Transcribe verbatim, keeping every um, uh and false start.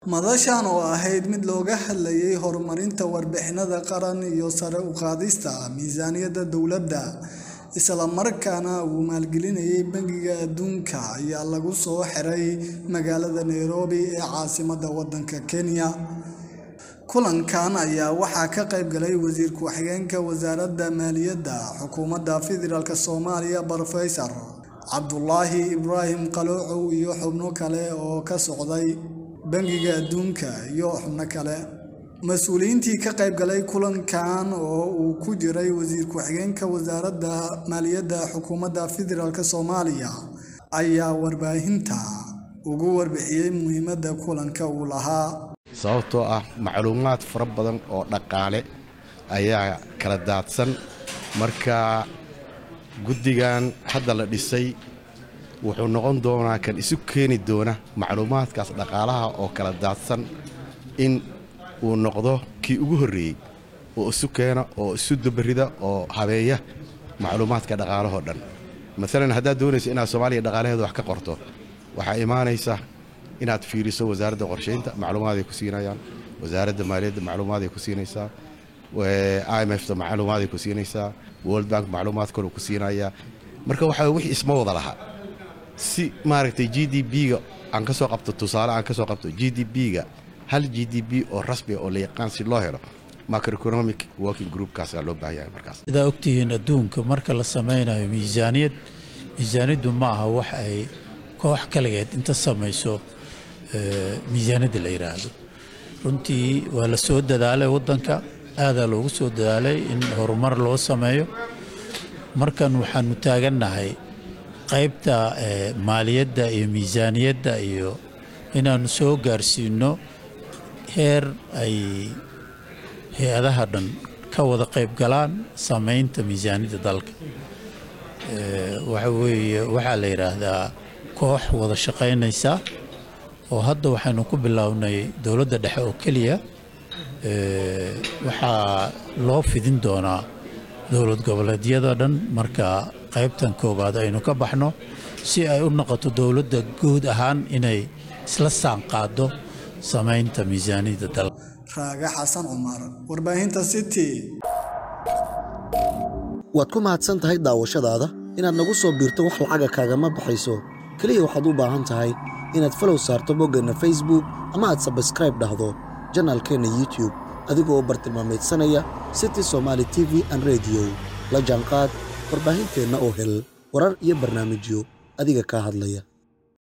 madashan oo ahayd mid looga hadlayay horumarinta warbixinada qaran iyo sare u qaadista miisaaniyadda dawladda isla markaana uu maalgelinayay bangiga adduunka ayaa lagu soo xiray magaalada Nairobi ee caasimadda waddanka Kenya. kulankan ayaa waxaa ka qayb galay wasiir ku-xigeenka wasaaradda maaliyadda xukuumadda federaalka Soomaaliya Professor Cabdullaahi Ibraahim Qaloocow iyo xubno kale oo ka socday bangiga adduunka iyo xubno kale. mas'uuliyiintii ka qayb galay kulankan oo uu ku jiray wasiir ku-xigeenka wasaaradda maaliyadda xukuumadda federaalka Soomaaliya ayaa warbaahinta ugu warbixiyay muhiimadda kulanka uu lahaa. sababtoo ah macluumaad fara badan oo dhaqaale ayaa kala daadsan marka guddigan hadda la dhisay wuxuu noqon doonaa kan isu keeni doona macluumaadkaas dhaqaalaha oo kala daadsan in uu noqdo kii ugu horreeyay oo isu keena oo isu dabarida oo habeeya macluumaadka dhaqaalahoo dhan. maalan haddaad doonayso inaad Soomaaliya dhaqaalaheeda wax ka qorto waxaa imaanaysa inaad fiiriso wasaaradda qorsheynta macluumaad ay ku siinayaan, wasaaradda maaliyadda macluumaad ay ku siinaysaa, I M F ta macluumaad ay ku siinaysaa, World Bank macluumaad kale ku siinaya. marka waxa wixii isma wada laha si maaragtay G D P-ga aan ka soo qabto tusaale aan ka soo qabto G D P-ga hal G D P oo rasmi oo la yaqaan si loo helo macroeconomic working group kaas loo baahan yahay. markaas sida ogtihiin adduunka marka la samaynayo miisaaniyad miisaaniyadu ma aha wax ay koox kaligeed inta samayso miisaaniyada la yiraahdo. runtii waa la soo dadaalay waddanka aad loogu soo dadaalay in horumar loo sameeyo. markan waxaanu taagannahay qaybta maaliyadda iyo miisaaniyadda iyo inaanu soo gaarsiino heer ay hay'adaha dhan ka wada qayb galaan samaynta miisaaniyadda dalka. waxa weeye waxaa la yiraahdaa koox wada shaqaynaysa oo hadda waxaanu ku bilownay dawladda dhexe oo kaliya waxaa loo fidin doonaa dawlad goboleedyada dhan marka qaybtan koobaad aynu ka baxno si ay u noqoto dawladda guud ahaan inay isla saan qaado samaynta miisaaniyadda dalka. Raaga Xasan Cumar, warbaahinta City. waad ku mahadsan tahay daawashadaada inaad nagu soo biirto wax lacaga kaagama baxayso kaliya waxaad u baahan tahay inaad follow saarto boggana Facebook ama aad subscribe dhahdo channelkeena YouTube adigoo bartilmaameedsanaya City Somali T V and Radio la jaanqaad warbaahinteena oo hel warar iyo barnaamijyo adiga ka hadlaya.